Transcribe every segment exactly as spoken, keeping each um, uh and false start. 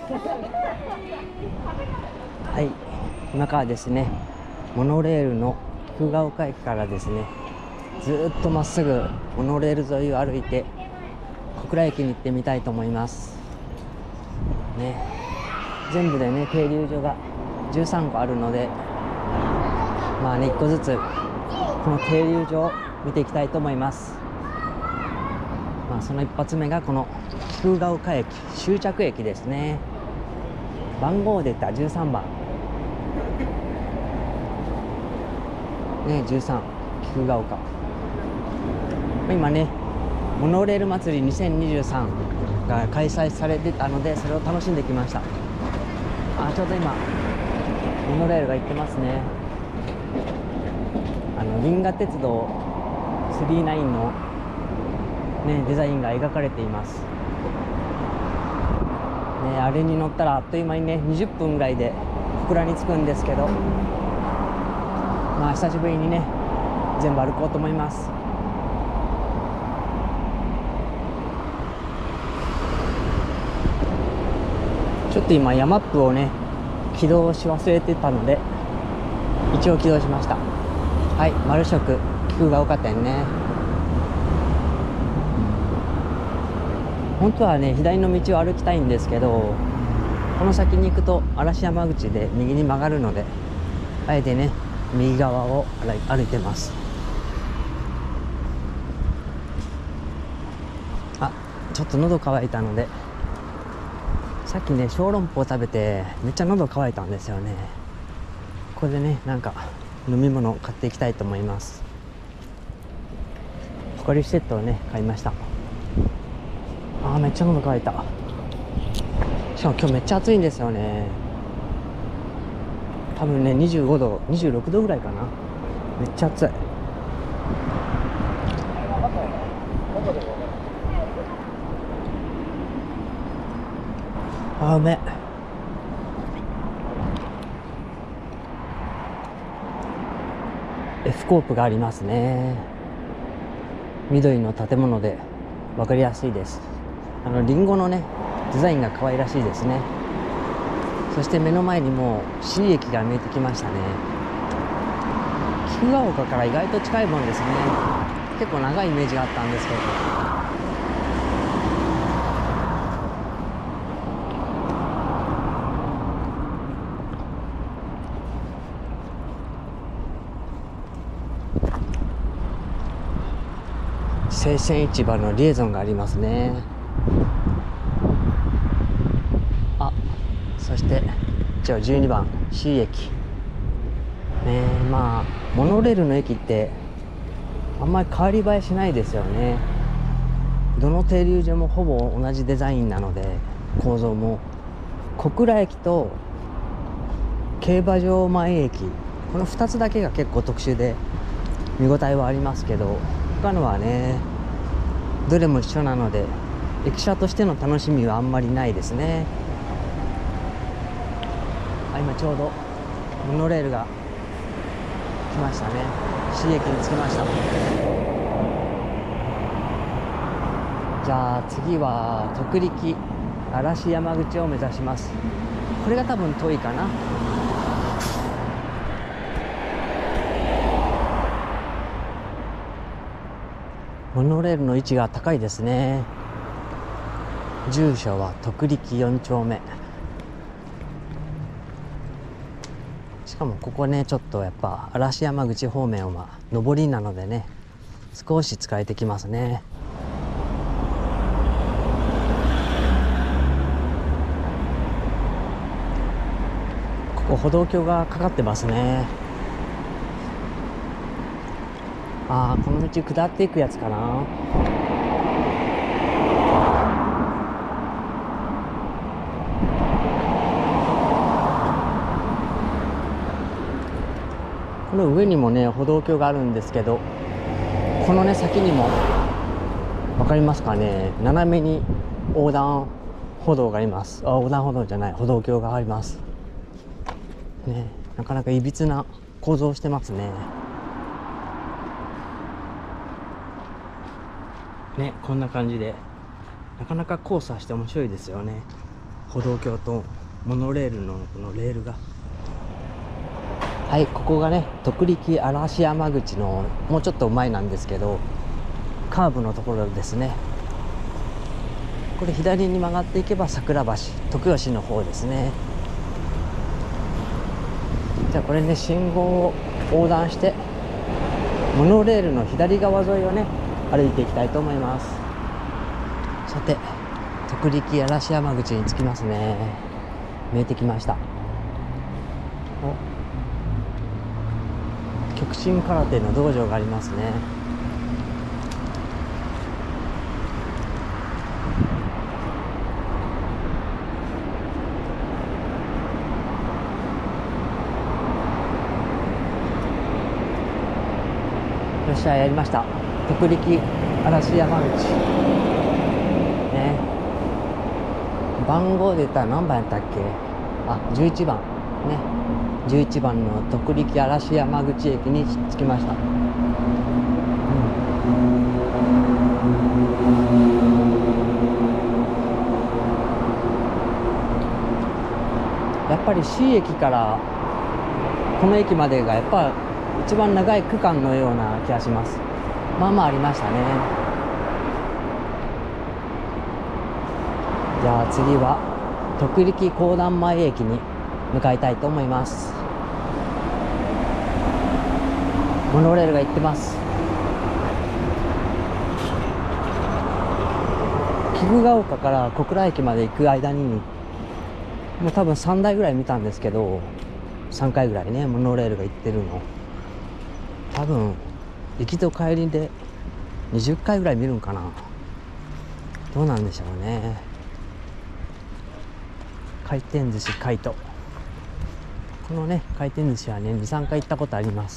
はい、今からですね、モノレールの菊ヶ丘駅からですね、ずーっとまっすぐモノレール沿いを歩いて小倉駅に行ってみたいと思いますね。全部でね、停留所がじゅうさんこあるので、まあね、いっこずつこの停留所を見ていきたいと思います。まあ、その一発目がこの菊ヶ丘駅終着駅ですね。番号で言ったらじゅうさんばんね、じゅうさん、菊ヶ丘。今ね、モノレール祭りにせんにじゅうさんが開催されてたので、それを楽しんできました。あ、ちょうど今モノレールが行ってますね。あの銀河鉄道さんじゅうきゅうの、ね、デザインが描かれています、ね、あれに乗ったらあっという間にねにじゅっぷんぐらいで小倉に着くんですけど、まあ久しぶりにね全部歩こうと思います。ちょっと今ヤマップをね起動し忘れてたので一応起動しました。はい、丸食菊ヶ丘店ね。本当はね左の道を歩きたいんですけど、この先に行くと嵐山口で右に曲がるので、あえてね右側を歩いてます。あ、ちょっと喉乾いたので、さっきね小籠包食べてめっちゃ喉乾いたんですよね。ここでねなんか飲み物を買っていきたいと思います。ポカリスエットをね買いました。あーめっちゃ喉乾いた。しかも今日めっちゃ暑いんですよね。多分ねにじゅうごどにじゅうろくどぐらいかな。めっちゃ暑い。あーうめえ。F コープがありますね。緑の建物で分かりやすいです。あのリンゴのねデザインが可愛らしいですね。そして目の前にもう C 駅が見えてきましたね。菊ヶ丘から意外と近いもんですね。結構長いイメージがあったんですけど、生鮮市場のリエゾンがありますね。あ、そして一応じゅうにばん C 駅ね。まあモノレールの駅ってあんまり変わり映えしないですよね。どの停留所もほぼ同じデザインなので、構造も小倉駅と競馬場前駅、このふたつだけが結構特殊で見応えはありますけど、他のはねどれも一緒なので駅舎としての楽しみはあんまりないですね。あ、今ちょうどモノレールが来ましたね。 C 駅に着きました。じゃあ次は徳力嵐山口を目指します。これが多分遠いかな。モノレールの位置が高いですね。住所は徳力よん丁目。しかもここねちょっとやっぱ嵐山口方面は上りなのでね少し疲れてきますね。ここ歩道橋がかかってますね。ああ、この道下っていくやつかな。この上にもね歩道橋があるんですけど、このね先にも分かりますかね、斜めに横断歩道があります。あ、横断歩道じゃない、歩道橋がありますね。なかなかいびつな構造してますね。ね、こんな感じでなかなか交差して面白いですよね。 歩道橋とモノレールのこのレールが、はい、ここがね徳力嵐山口のもうちょっと前なんですけど、カーブのところですね。これ左に曲がっていけば桜橋徳吉の方ですね。じゃあこれね、信号を横断してモノレールの左側沿いをね歩いていきたいと思います。さて徳力嵐山口に着きますね。見えてきました。お、極真空手の道場がありますね。よっしゃ、やりました。徳力嵐山口ね。番号で言ったら何番やったっけ。あ、じゅういちばんね。じゅういちばんの徳力嵐山口駅に着きました。うん、やっぱり C 駅からこの駅までがやっぱ一番長い区間のような気がします。まあまあありましたね。じゃあ次は徳力公団前駅に向かいたいと思います。モノレールが行ってます。岐阜ヶ丘から小倉駅まで行く間にもう多分さんだいぐらい見たんですけど、さんかいぐらいねモノレールが行ってるの多分行きと帰りでにじゅっかいぐらい見るんかな。どうなんでしょうね。回転寿司カイト、このね回転寿司はねにさんかい行ったことあります。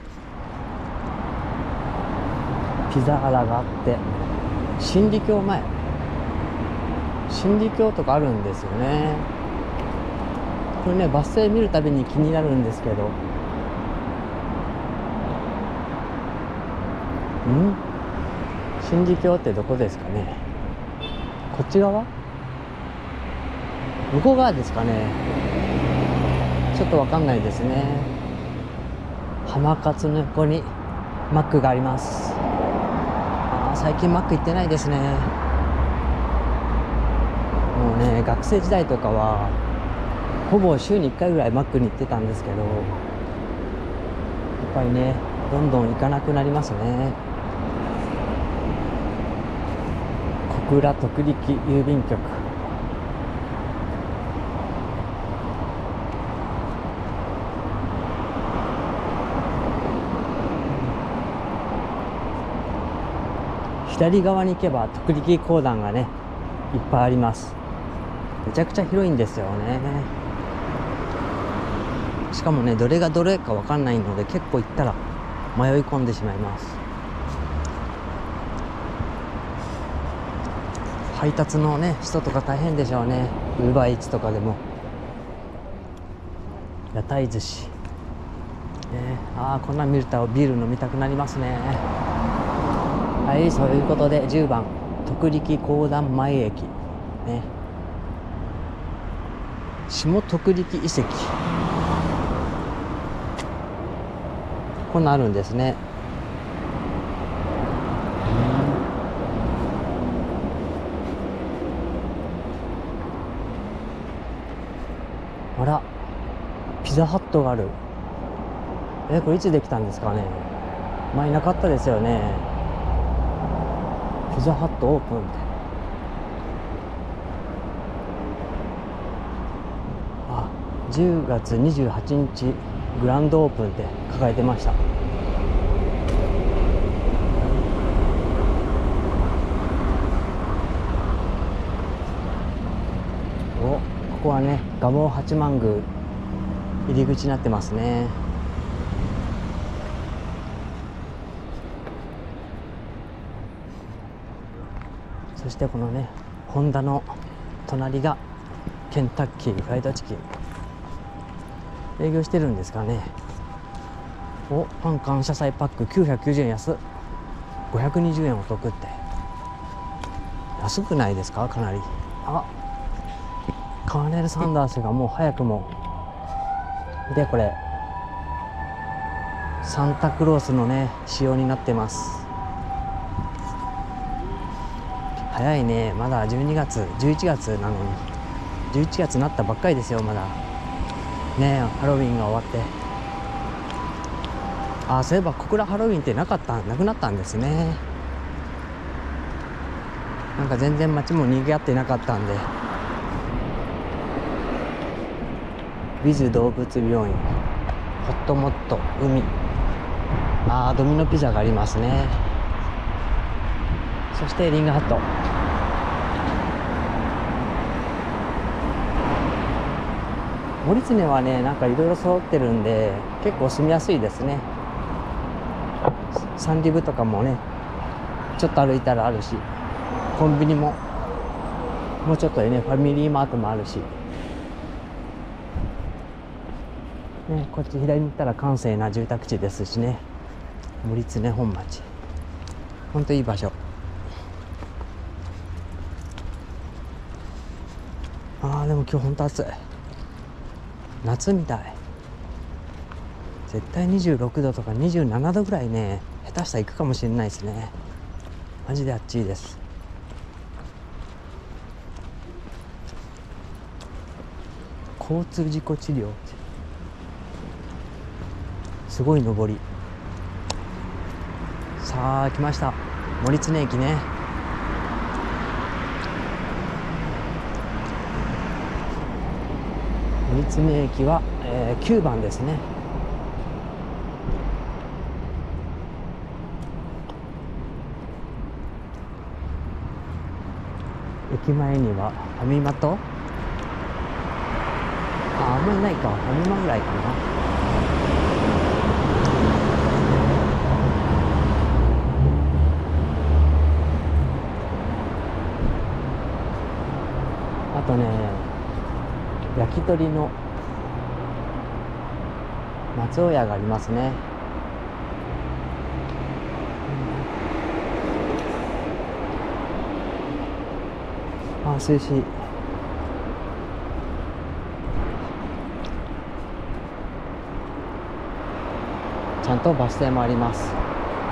ピザーラがあって、新理教前、新理教とかあるんですよね。これねバス停見るたびに気になるんですけど、ん新理教ってどこですかね。こっち側、向こう側ですかね。ちょっとわかんないですね。浜勝の横にマックがあります。あ、最近マック行ってないですね。もうね学生時代とかはほぼ週にいっかいぐらいマックに行ってたんですけど、やっぱりねどんどん行かなくなりますね。小倉徳力郵便局、左側に行けば徳力公団がねいっぱいあります。めちゃくちゃ広いんですよね。しかもねどれがどれか分かんないので結構行ったら迷い込んでしまいます。配達のね人とか大変でしょうね。ウーバーイーツとかでも。屋台寿司、ね、ああこんなん見るとビール飲みたくなりますね。はい、そういうことでじゅうばん徳力公団前駅ね、下徳力遺跡、こんなんあるんですね。あら、ピザハットがある。え、これいつできたんですかね。前なかったですよね。ピザハットオープンって。あ、じゅうがつにじゅうはちにちグランドオープンって書かれてました。お、ここはね蒲生八幡宮入り口になってますね。そしてこのねホンダの隣がケンタッキーフライドチキン、営業してるんですかね。お、パン感謝祭パックきゅうひゃくきゅうじゅうえん安、ごひゃくにじゅうえんお得って安くないですか。かなり。あ、 カーネル・サンダースがもう早くも、見てこれサンタクロースのね仕様になってます。早いね、まだじゅうにがつじゅういちがつなのに、じゅういちがつになったばっかりですよ。まだねハロウィンが終わって。あ、そういえば小倉ハロウィンってなかったなくなったんですね。なんか全然街も賑わってなかったんで。ウィズ動物病院、ホットモット、海、あードミノピザがありますね。そしてリンガーハット。森常はねなんかいろいろ揃ってるんで結構住みやすいですね。サンリブとかもねちょっと歩いたらあるし、コンビニももうちょっとでねファミリーマートもあるし、ね、こっち左に行ったら閑静な住宅地ですしね。森常本町ほんといい場所。あーでも今日ほんと暑い、夏みたい。絶対にじゅうろくどとかにじゅうななどぐらいね下手したら行くかもしれないですね。マジで暑いです。交通事故治療、すごい上り。さあ来ました、森常駅ね。森常駅は、えー、きゅうばんですね。駅前にはファミマと、あ、あんまりないか、ファミマぐらいかな。あとね焼き鳥の松尾屋がありますね。あ、涼しい。ちゃんとバス停もあります。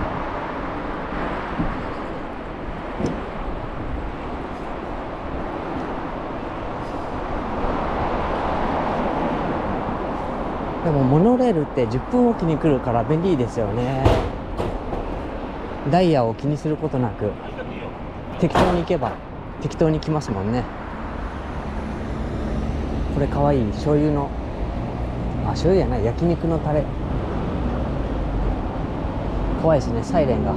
でもモノレールってじゅっぷんおきに来るから便利ですよね。ダイヤを気にすることなく適当に行けば適当に来ますもんね。これかわいい醤油の、あ、醤油やない、焼肉のタレ。怖いですね、サイレンが。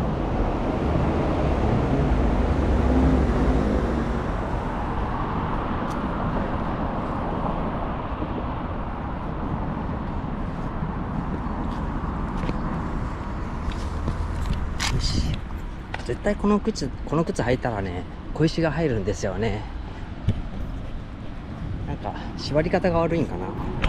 よし、絶対この靴この靴履いたらね小石が入るんですよね。なんか縛り方が悪いんかな。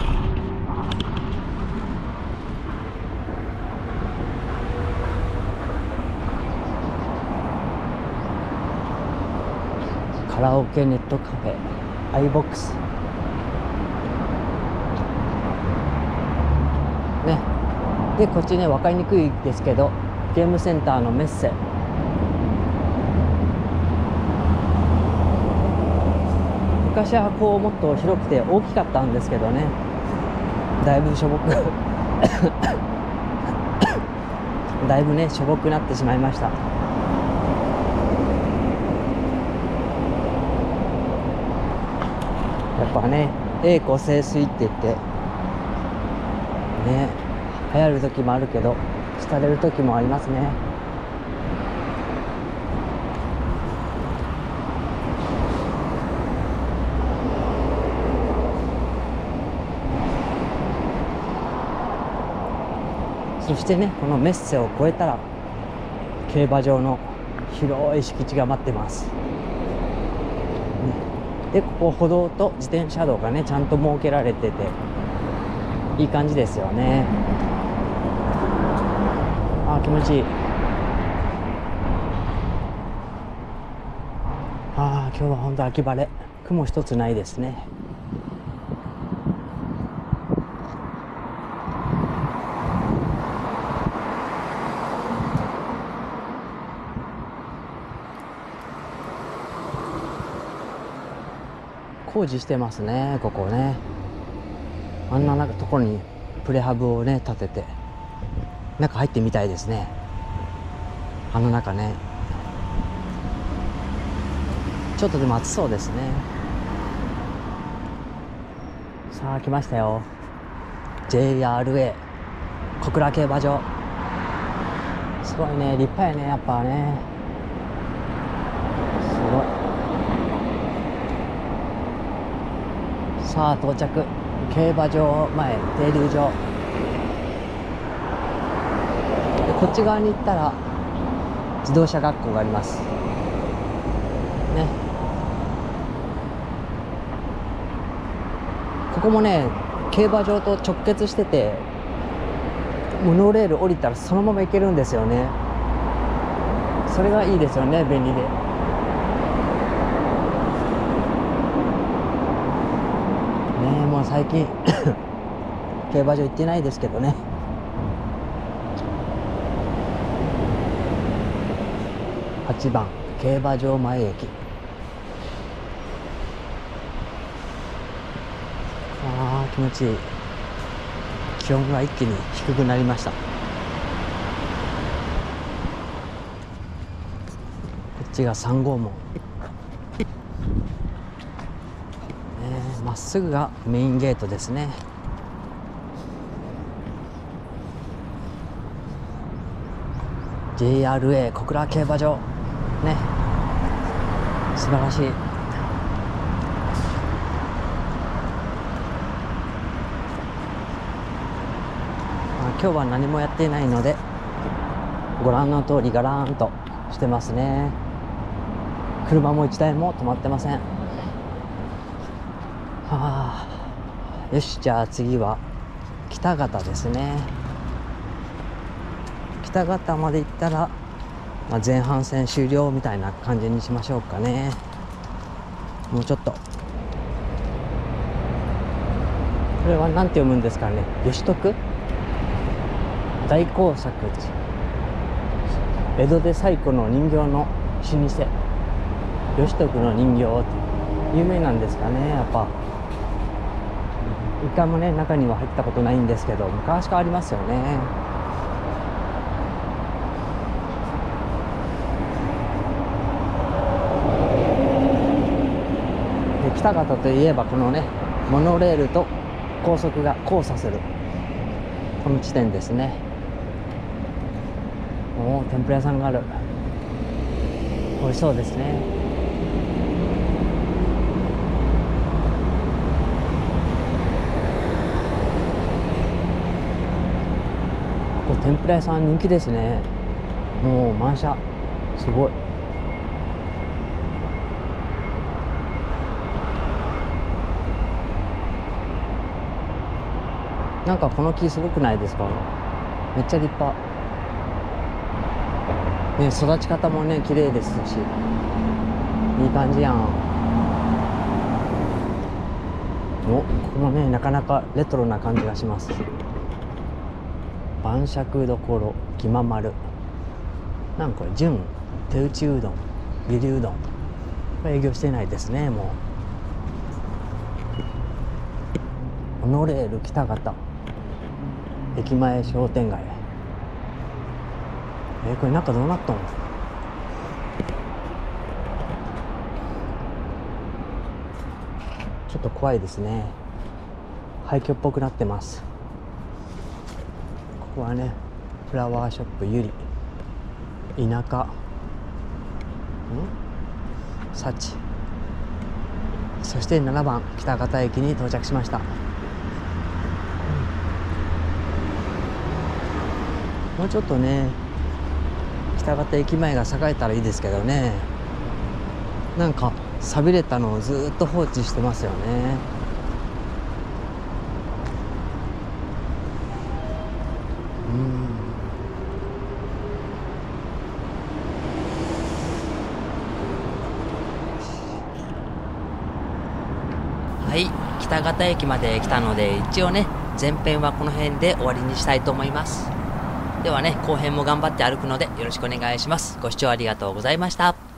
カラオケネットカフェアイボックスね。でこっちね分かりにくいですけどゲームセンターのメッセ。昔はこうもっと広くて大きかったんですけどね、だいぶしょぼくだいぶねしょぼくなってしまいました。やっぱね栄枯盛衰って言ってね流行る時もあるけど廃れる時もありますね。そしてねこのメッセを越えたら競馬場の広い敷地が待ってます。でここ歩道と自転車道がねちゃんと設けられてていい感じですよね。あー気持ちいい。あー今日は本当秋晴れ、 雲一つないですね。工事してますね、ここね。あんななんかところにプレハブをね建てて、中入ってみたいですね。あの中ね、ちょっとでも暑そうですね。さあ来ましたよ、 ジェイアールエー 小倉競馬場。すごいね、立派やね、やっぱね、すごい。さあ到着、競馬場前停留場で、こっち側に行ったら自動車学校がありますね。ここもね競馬場と直結してて、モノレール降りたらそのまま行けるんですよね。それがいいですよね、便利で。ねえ、もう最近競馬場行ってないですけどね。はちばん競馬場前駅。あー気持ちいい。気温が一気に低くなりました。こっちがさん号門、まっすぐがメインゲートですね。ジェイアールエー 小倉競馬場ね、素晴らしい。今日は何もやっていないので、ご覧の通りガラーンとしてますね。車も一台も止まってません。はあ、よし、じゃあ次は北方ですね。北方まで行ったら、まあ、前半戦終了みたいな感じにしましょうかね。もうちょっと。これは何て読むんですかね。義徳大工作地、江戸で最古の人形の老舗義徳の人形って有名なんですかね。やっぱ一回もね中には入ったことないんですけど、昔からありますよね。で北方といえばこのねモノレールと高速が交差するこの地点ですね。おお、天ぷら屋さんがある。美味しそうですね。ここ天ぷら屋さん人気ですね。もう満車、すごい。なんかこの木すごくないですか。めっちゃ立派ね。育ち方もね綺麗ですし、いい感じやん。お、ここもねなかなかレトロな感じがします。晩酌どころきままる、なんかこれ純手打ちうどん、ゆりうどん、これ営業してないですね。もうモノレール北方駅前商店街。えー、これ中どうなったの。ちょっと怖いですね。廃墟っぽくなってます。ここはねフラワーショップゆり、田舎ん幸、そしてななばん北方駅に到着しました。もうちょっとね北方駅前が栄えたらいいですけどね。なんか寂れたのをずっと放置してますよね。うんはい、北方駅まで来たので、一応ね前編はこの辺で終わりにしたいと思います。ではね後編も頑張って歩くのでよろしくお願いします。ご視聴ありがとうございました。